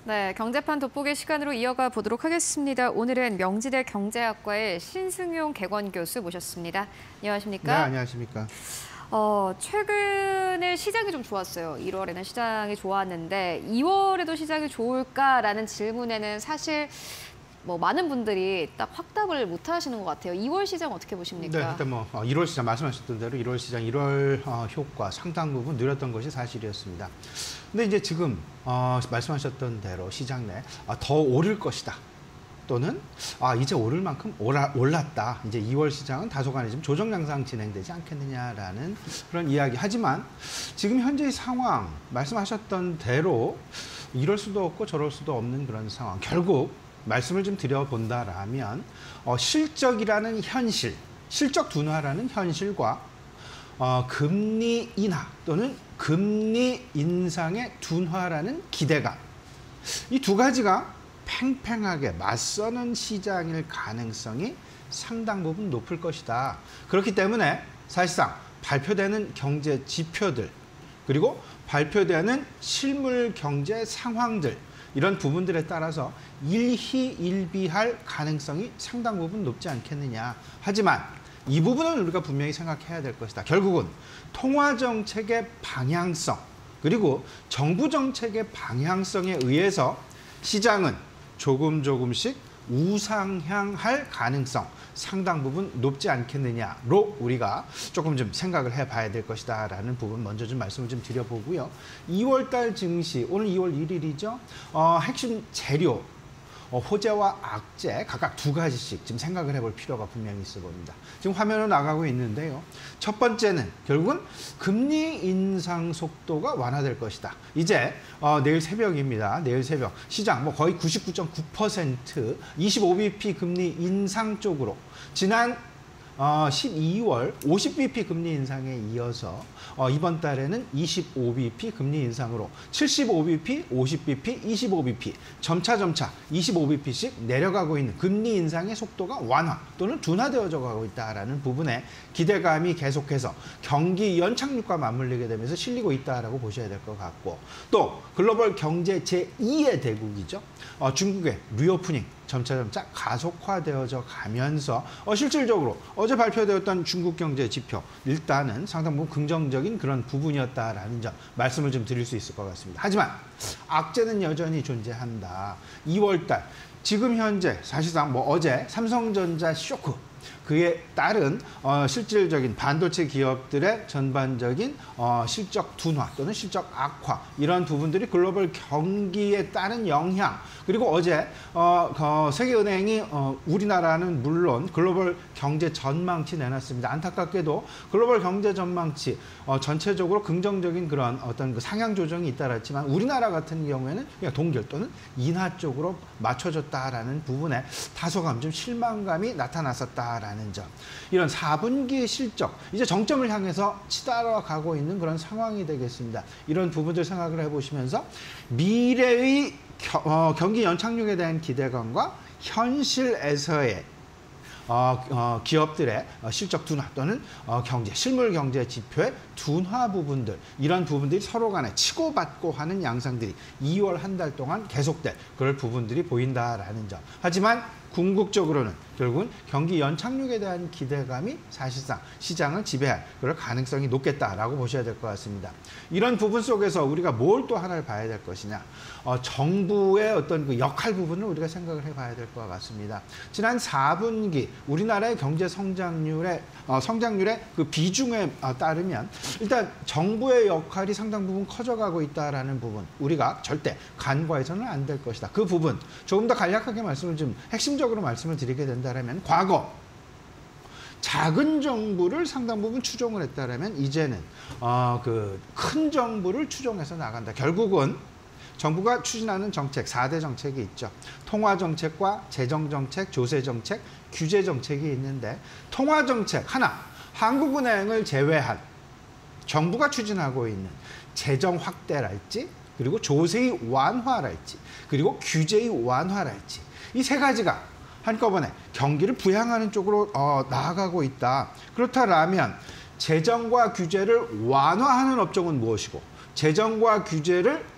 네, 경제판 돋보기 시간으로 이어가 보도록 하겠습니다. 오늘은 명지대 경제학과의 신승용 개건 교수 모셨습니다. 안녕하십니까? 네, 안녕하십니까? 최근에 시장이 좀 좋았어요. 1월에는 시장이 좋았는데 2월에도 시장이 좋을까라는 질문에는 사실 많은 분들이 딱 확답을 못 하시는 것 같아요. 2월 시장 어떻게 보십니까? 네, 일단 1월 시장 말씀하셨던 대로 1월 시장 1월 효과 상당 부분 누렸던 것이 사실이었습니다. 근데 이제 지금 말씀하셨던 대로 시장 내 더 오를 것이다. 또는 이제 오를 만큼 올랐다. 이제 2월 시장은 다소간에 좀 조정 양상 진행되지 않겠느냐라는 그런 이야기. 하지만 지금 현재의 상황 말씀하셨던 대로 이럴 수도 없고 저럴 수도 없는 그런 상황. 결국 말씀을 좀 드려본다라면 실적이라는 현실, 실적 둔화라는 현실과 금리 인하 또는 금리 인상의 둔화라는 기대감, 이 두 가지가 팽팽하게 맞서는 시장일 가능성이 상당 부분 높을 것이다. 그렇기 때문에 사실상 발표되는 경제 지표들 그리고 발표되는 실물 경제 상황들 이런 부분들에 따라서 일희일비할 가능성이 상당 부분 높지 않겠느냐. 하지만 이 부분은 우리가 분명히 생각해야 될 것이다. 결국은 통화정책의 방향성 그리고 정부 정책의 방향성에 의해서 시장은 조금씩 우상향할 가능성 상당 부분 높지 않겠느냐로 우리가 조금 좀 생각을 해봐야 될 것이다라는 부분 먼저 좀 말씀을 좀 드려보고요. 2월달 증시 오늘 2월 1일이죠. 핵심 재료 호재와 악재 각각 두 가지씩 지금 생각을 해볼 필요가 분명히 있어 보입니다. 지금 화면으로 나가고 있는데요. 첫 번째는 결국은 금리 인상 속도가 완화될 것이다. 이제 내일 새벽입니다. 내일 새벽 시장 거의 99.9% 25bp 금리 인상 쪽으로 지난 12월 50bp 금리 인상에 이어서 이번 달에는 25bp 금리 인상으로 75bp, 50bp, 25bp 점차 25bp씩 내려가고 있는 금리 인상의 속도가 완화 또는 둔화되어져 가고 있다는 부분에 기대감이 계속해서 경기 연착륙과 맞물리게 되면서 실리고 있다라고 보셔야 될 것 같고, 또 글로벌 경제 제2의 대국이죠. 중국의 리오프닝 점차 가속화되어져 가면서 실질적으로 어제 발표되었던 중국 경제 지표 일단은 상당 부분 긍정적인 그런 부분이었다라는 점 말씀을 좀 드릴 수 있을 것 같습니다. 하지만 악재는 여전히 존재한다. 2월달 지금 현재 사실상 어제 삼성전자 쇼크 그에 따른 실질적인 반도체 기업들의 전반적인 실적 둔화 또는 실적 악화 이런 부분들이 글로벌 경기에 따른 영향, 그리고 어제 세계은행이 우리나라는 물론 글로벌 경제 전망치 내놨습니다. 안타깝게도 글로벌 경제 전망치 전체적으로 긍정적인 그런 어떤 그 상향 조정이 잇따랐지만 우리나라 같은 경우에는 그냥 동결 또는 인하 쪽으로 맞춰졌다라는 부분에 다소간 좀 실망감이 나타났었다라는 점. 이런 4분기 실적 이제 정점을 향해서 치달아가고 있는 그런 상황이 되겠습니다. 이런 부분들 생각을 해보시면서 미래의 경기 연착륙에 대한 기대감과 현실에서의 기업들의 실적 둔화 또는 실물 경제 지표의 둔화 부분들, 이런 부분들이 서로 간에 치고받고 하는 양상들이 2월 한 달 동안 계속될 그럴 부분들이 보인다라는 점. 하지만 궁극적으로는 결국은 경기 연착륙에 대한 기대감이 사실상 시장을 지배할 그럴 가능성이 높겠다라고 보셔야 될 것 같습니다. 이런 부분 속에서 우리가 뭘 또 하나를 봐야 될 것이냐. 정부의 어떤 그 역할 부분을 우리가 생각을 해봐야 될 것 같습니다. 지난 4분기 우리나라의 경제 성장률의 그 비중에 따르면 일단 정부의 역할이 상당 부분 커져가고 있다라는 부분 우리가 절대 간과해서는 안 될 것이다. 그 부분 조금 더 간략하게 말씀을 좀 핵심적으로 말씀을 드리게 된다면 과거 작은 정부를 상당 부분 추종을 했다면 이제는 그 큰 정부를 추종해서 나간다. 결국은 정부가 추진하는 정책, 4대 정책이 있죠. 통화정책과 재정정책, 조세정책, 규제정책이 있는데 통화정책 하나, 한국은행을 제외한 정부가 추진하고 있는 재정 확대랄지 그리고 조세의 완화랄지 그리고 규제의 완화랄지 이 세 가지가 한꺼번에 경기를 부양하는 쪽으로 나아가고 있다. 그렇다면 재정과 규제를 완화하는 업종은 무엇이고 재정과 규제를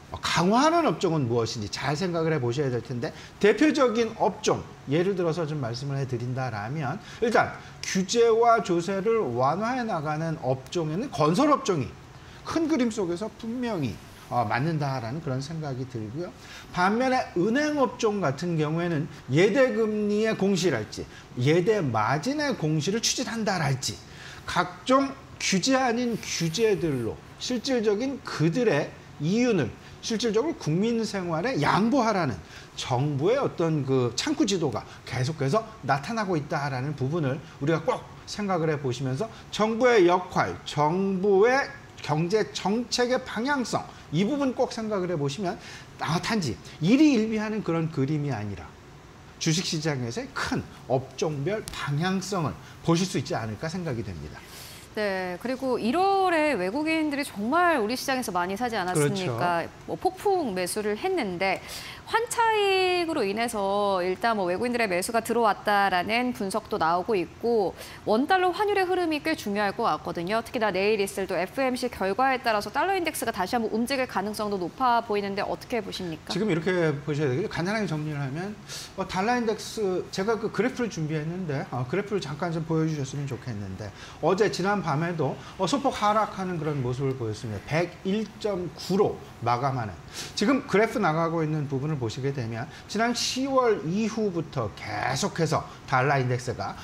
강화하는 업종은 무엇인지 잘 생각을 해보셔야 될 텐데 대표적인 업종, 예를 들어서 좀 말씀을 해드린다라면 일단 규제와 조세를 완화해 나가는 업종에는 건설업종이 큰 그림 속에서 분명히 맞는다라는 그런 생각이 들고요. 반면에 은행업종 같은 경우에는 예대금리의 공시랄지 예대 마진의 공시를 추진한다랄지 각종 규제 아닌 규제들로 실질적인 그들의 이윤을 실질적으로 국민 생활에 양보하라는 정부의 어떤 그 창구 지도가 계속해서 나타나고 있다라는 부분을 우리가 꼭 생각을 해 보시면서 정부의 역할, 정부의 경제 정책의 방향성 이 부분 꼭 생각을 해 보시면 단지 일희일비하는 그런 그림이 아니라 주식시장에서의 큰 업종별 방향성을 보실 수 있지 않을까 생각이 됩니다. 네, 그리고 1월에 외국인들이 정말 우리 시장에서 많이 사지 않았습니까? 그렇죠. 뭐 폭풍 매수를 했는데 환차익으로 인해서 일단 뭐 외국인들의 매수가 들어왔다라는 분석도 나오고 있고 원달러 환율의 흐름이 꽤 중요할 것 같거든요. 특히나 내일 있을 또 FOMC 결과에 따라서 달러 인덱스가 다시 한번 움직일 가능성도 높아 보이는데 어떻게 보십니까? 지금 이렇게 보셔야 되겠죠. 간단하게 정리를 하면 달러 인덱스 제가 그 그래프를 준비했는데 그래프를 잠깐 좀 보여주셨으면 좋겠는데 어제 지난 밤에도 소폭 하락하는 그런 모습을 보였습니다. 101.9로 마감하는 지금 그래프 나가고 있는 부분을 보시게 되면 지난 10월 이후부터 계속해서 달러 인덱스가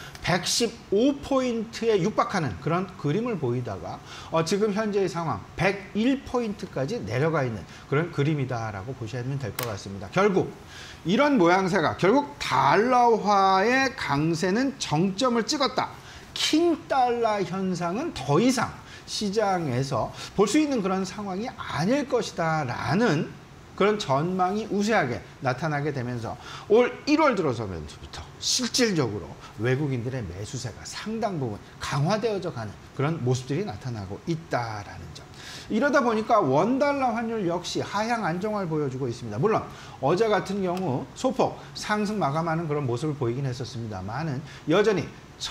115포인트에 육박하는 그런 그림을 보이다가 지금 현재의 상황 101포인트까지 내려가 있는 그런 그림이다라고 보시면 될 것 같습니다. 결국 이런 모양새가 결국 달러화의 강세는 정점을 찍었다. 킹달러 현상은 더 이상 시장에서 볼 수 있는 그런 상황이 아닐 것이다라는 그런 전망이 우세하게 나타나게 되면서 올 1월 들어서부터 실질적으로 외국인들의 매수세가 상당 부분 강화되어져 가는 그런 모습들이 나타나고 있다라는 점. 이러다 보니까 원달러 환율 역시 하향 안정화를 보여주고 있습니다. 물론 어제 같은 경우 소폭 상승 마감하는 그런 모습을 보이긴 했었습니다만은 여전히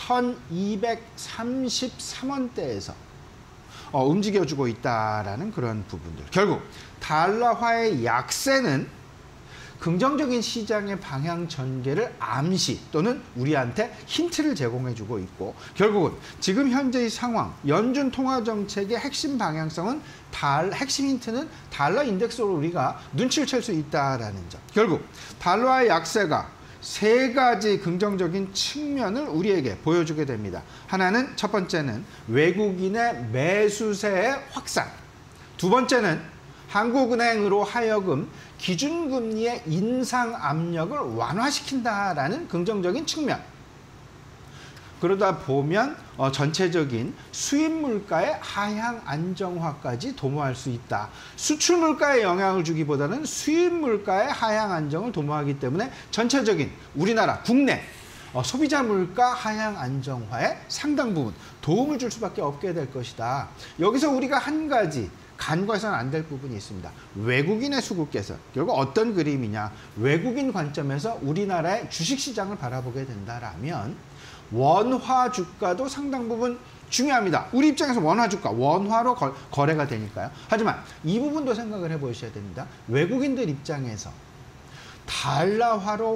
1233원대에서 움직여주고 있다라는 그런 부분들. 결국 달러화의 약세는 긍정적인 시장의 방향 전개를 암시 또는 우리한테 힌트를 제공해주고 있고 결국은 지금 현재의 상황, 연준 통화정책의 핵심 방향성은 핵심 힌트는 달러 인덱스로 우리가 눈치를 챌 수 있다라는 점. 결국 달러화의 약세가 세 가지 긍정적인 측면을 우리에게 보여주게 됩니다. 하나는 첫 번째는 외국인의 매수세의 확산. 두 번째는 한국은행으로 하여금 기준금리의 인상 압력을 완화시킨다라는 긍정적인 측면. 그러다 보면 전체적인 수입 물가의 하향 안정화까지 도모할 수 있다. 수출 물가에 영향을 주기보다는 수입 물가의 하향 안정을 도모하기 때문에 전체적인 우리나라 국내 소비자 물가 하향 안정화에 상당 부분 도움을 줄 수밖에 없게 될 것이다. 여기서 우리가 한 가지 간과해서는 안 될 부분이 있습니다. 외국인의 수급께서 결국 어떤 그림이냐. 외국인 관점에서 우리나라의 주식시장을 바라보게 된다라면 원화 주가도 상당 부분 중요합니다. 우리 입장에서 원화 주가, 원화로 거래가 되니까요. 하지만 이 부분도 생각을 해보셔야 됩니다. 외국인들 입장에서 달러화로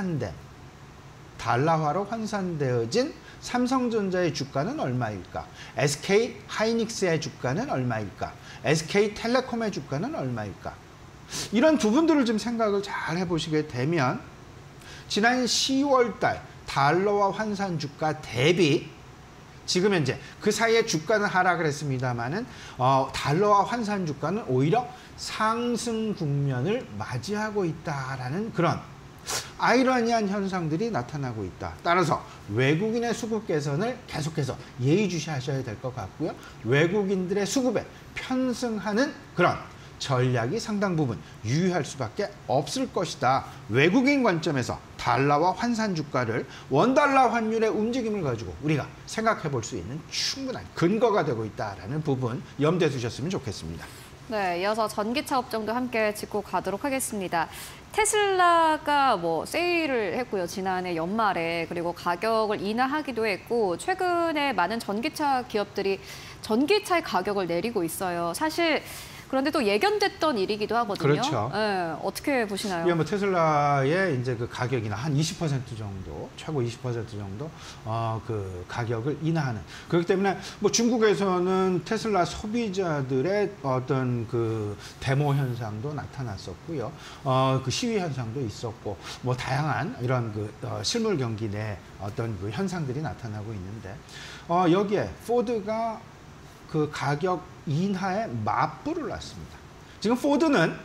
환산되어진 삼성전자의 주가는 얼마일까? SK 하이닉스의 주가는 얼마일까? SK텔레콤의 주가는 얼마일까? 이런 부분들을 좀 생각을 잘 해보시게 되면 지난 10월 달 달러화 환산 주가 대비 지금 현재 그 사이에 주가는 하락을 했습니다만은 달러화 환산 주가는 오히려 상승 국면을 맞이하고 있다라는 그런 아이러니한 현상들이 나타나고 있다. 따라서 외국인의 수급 개선을 계속해서 예의주시하셔야 될 것 같고요. 외국인들의 수급에 편승하는 그런 전략이 상당 부분 유의할 수밖에 없을 것이다. 외국인 관점에서 달러와 환산 주가를 원달러 환율의 움직임을 가지고 우리가 생각해 볼 수 있는 충분한 근거가 되고 있다는 부분 염두에 두셨으면 좋겠습니다. 네, 이어서 전기차 업종도 함께 짚고 가도록 하겠습니다. 테슬라가 뭐 세일을 했고요. 지난해 연말에. 그리고 가격을 인하하기도 했고 최근에 많은 전기차 기업들이 전기차의 가격을 내리고 있어요. 사실 그런데 또 예견됐던 일이기도 하거든요. 그렇죠. 예, 어떻게 보시나요? 이게 뭐 테슬라의 이제 그 가격이나 한 20% 정도, 최고 20% 정도 그 가격을 인하하는. 그렇기 때문에 뭐 중국에서는 테슬라 소비자들의 어떤 그 데모 현상도 나타났었고요. 그 시위 현상도 있었고, 뭐 다양한 이런 그 실물 경기 내 어떤 그 현상들이 나타나고 있는데, 여기에 포드가 그 가격 인하에 맞불을 놨습니다. 지금 포드는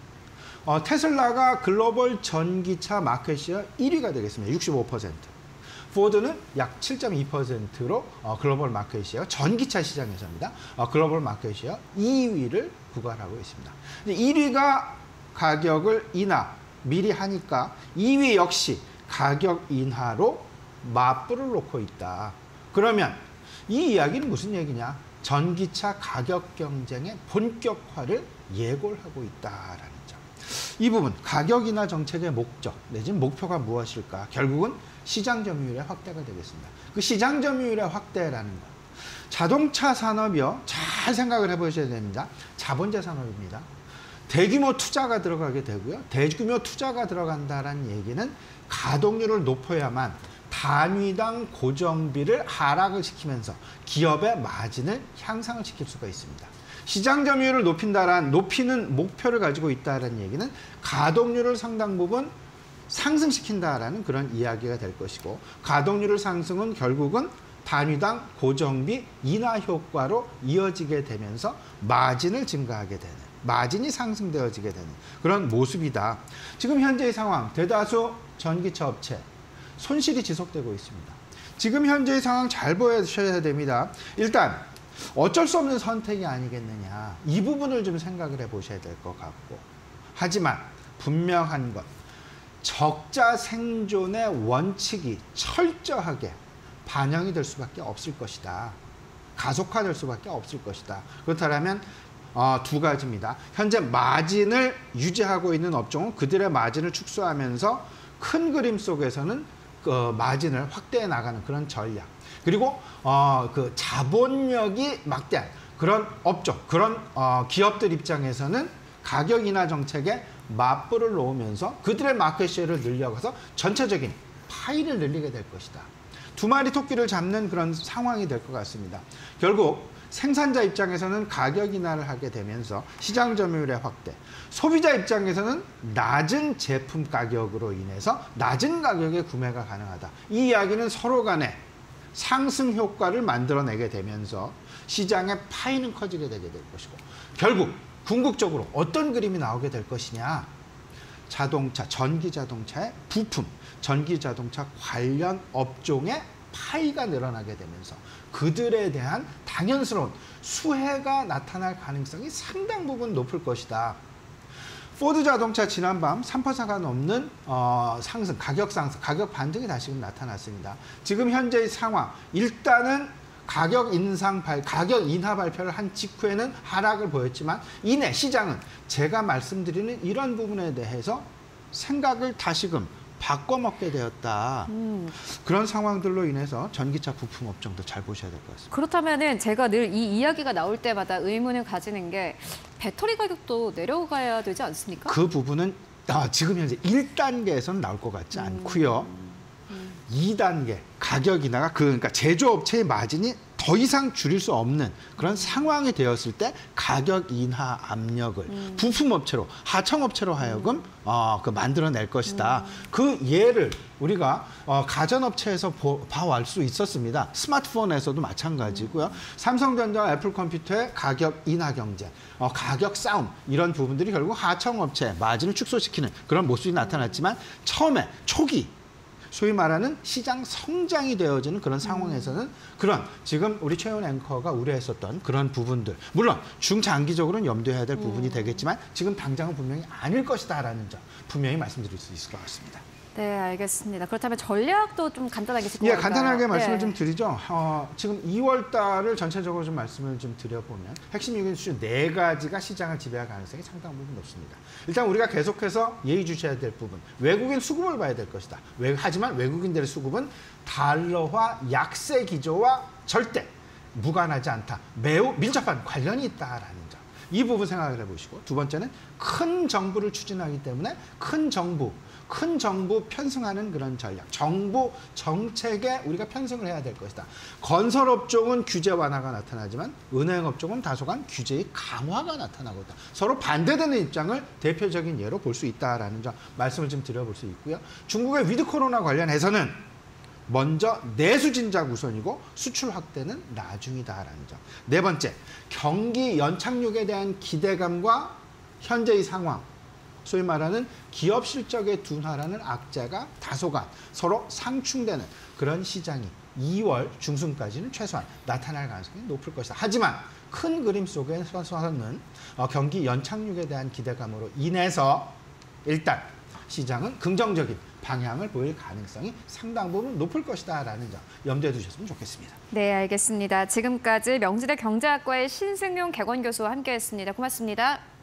테슬라가 글로벌 전기차 마켓시어 1위가 되겠습니다. 65%. 포드는 약 7.2%로 글로벌 마켓시어 전기차 시장에서입니다. 글로벌 마켓시어 2위를 구가하고 있습니다. 1위가 가격을 인하 미리 하니까 2위 역시 가격 인하로 맞불을 놓고 있다. 그러면 이 이야기는 무슨 얘기냐? 전기차 가격 경쟁의 본격화를 예고를 하고 있다라는 점. 이 부분 가격 인하 정책의 목적 내지는 목표가 무엇일까? 결국은 시장 점유율의 확대가 되겠습니다. 그 시장 점유율의 확대라는 것. 자동차 산업이요. 잘 생각을 해보셔야 됩니다. 자본재 산업입니다. 대규모 투자가 들어가게 되고요. 대규모 투자가 들어간다는 얘기는 가동률을 높여야만 단위당 고정비를 하락을 시키면서 기업의 마진을 향상을 시킬 수가 있습니다. 시장 점유율을 높이는 목표를 가지고 있다는 얘기는 가동률을 상당 부분 상승시킨다라는 그런 이야기가 될 것이고, 가동률을 상승은 결국은 단위당 고정비 인하 효과로 이어지게 되면서 마진을 증가하게 되는, 마진이 상승되어지게 되는 그런 모습이다. 지금 현재의 상황, 대다수 전기차 업체 손실이 지속되고 있습니다. 지금 현재의 상황 잘 보셔야 됩니다. 일단 어쩔 수 없는 선택이 아니겠느냐, 이 부분을 좀 생각을 해보셔야 될 것 같고, 하지만 분명한 것, 적자 생존의 원칙이 철저하게 반영이 될 수밖에 없을 것이다. 가속화될 수밖에 없을 것이다. 그렇다면 두 가지입니다. 현재 마진을 유지하고 있는 업종은 그들의 마진을 축소하면서 큰 그림 속에서는 그 마진을 확대해 나가는 그런 전략, 그리고 그 자본력이 막대한 그런 업종, 그런 기업들 입장에서는 가격 인하 정책에 맞불을 놓으면서 그들의 마켓쉐어를 늘려가서 전체적인 파이를 늘리게 될 것이다. 두 마리 토끼를 잡는 그런 상황이 될 것 같습니다. 결국 생산자 입장에서는 가격 인하를 하게 되면서 시장 점유율의 확대, 소비자 입장에서는 낮은 제품 가격으로 인해서 낮은 가격에 구매가 가능하다. 이 이야기는 서로 간에 상승 효과를 만들어내게 되면서 시장의 파이는 커지게 되게 될 것이고, 결국 궁극적으로 어떤 그림이 나오게 될 것이냐, 자동차, 전기 자동차의 부품, 전기 자동차 관련 업종의 파이가 늘어나게 되면서 그들에 대한 당연스러운 수혜가 나타날 가능성이 상당 부분 높을 것이다. 포드 자동차 지난밤 3%가 넘는 상승, 가격 상승, 가격 반등이 다시금 나타났습니다. 지금 현재의 상황, 일단은 가격 인하 발표를 한 직후에는 하락을 보였지만 이내 시장은 제가 말씀드리는 이런 부분에 대해서 생각을 다시금 바꿔먹게 되었다. 그런 상황들로 인해서 전기차 부품 업종도 잘 보셔야 될 것 같습니다. 그렇다면은 제가 늘 이 이야기가 나올 때마다 의문을 가지는 게 배터리 가격도 내려가야 되지 않습니까? 그 부분은 지금 현재 1단계에서는 나올 것 같지 않고요. 2단계 가격 인하가 그러니까 제조업체의 마진이 더 이상 줄일 수 없는 그런 상황이 되었을 때 가격 인하 압력을 부품업체로, 하청업체로 하여금 만들어낼 것이다. 그 예를 우리가 가전업체에서 봐올 수 있었습니다. 스마트폰에서도 마찬가지고요. 삼성전자와 애플컴퓨터의 가격 인하 경쟁, 가격 싸움, 이런 부분들이 결국 하청업체 마진을 축소시키는 그런 모습이 나타났지만, 처음에 초기 소위 말하는 시장 성장이 되어지는 그런 상황에서는 그런 지금 우리 최윤 앵커가 우려했었던 그런 부분들, 물론 중장기적으로는 염두해야 될 부분이 되겠지만 지금 당장은 분명히 아닐 것이다라는 점 분명히 말씀드릴 수 있을 것 같습니다. 네, 알겠습니다. 그렇다면 전략도 좀 간단하게 짚어볼까요? 예, 간단하게 말씀을 네. 좀 드리죠. 지금 2월 달을 전체적으로 좀 말씀을 좀 드려보면 핵심 이슈 4가지가 시장을 지배할 가능성이 상당 부분 높습니다. 일단 우리가 계속해서 예의주시해야 될 부분, 외국인 수급을 봐야 될 것이다. 하지만 외국인들의 수급은 달러화 약세 기조와 절대 무관하지 않다. 매우 밀접한 관련이 있다라는 점. 이 부분 생각을 해보시고 두 번째는 큰 정부를 추진하기 때문에 큰 정부 편승하는 그런 전략, 정부 정책에 우리가 편승을 해야 될 것이다. 건설업종은 규제 완화가 나타나지만 은행업종은 다소간 규제의 강화가 나타나고 있다. 서로 반대되는 입장을 대표적인 예로 볼 수 있다라는 점 말씀을 좀 드려볼 수 있고요. 중국의 위드 코로나 관련해서는 먼저 내수 진작 우선이고 수출 확대는 나중이다라는 점. 네 번째, 경기 연착륙에 대한 기대감과 현재의 상황, 소위 말하는 기업 실적의 둔화라는 악재가 다소간 서로 상충되는 그런 시장이 2월 중순까지는 최소한 나타날 가능성이 높을 것이다. 하지만 큰 그림 속에서는 경기 연착륙에 대한 기대감으로 인해서 일단 시장은 긍정적인 방향을 보일 가능성이 상당 부분 높을 것이다라는 점 염두에 두셨으면 좋겠습니다. 네, 알겠습니다. 지금까지 명지대 경제학과의 신승용 개건교수와 함께했습니다. 고맙습니다.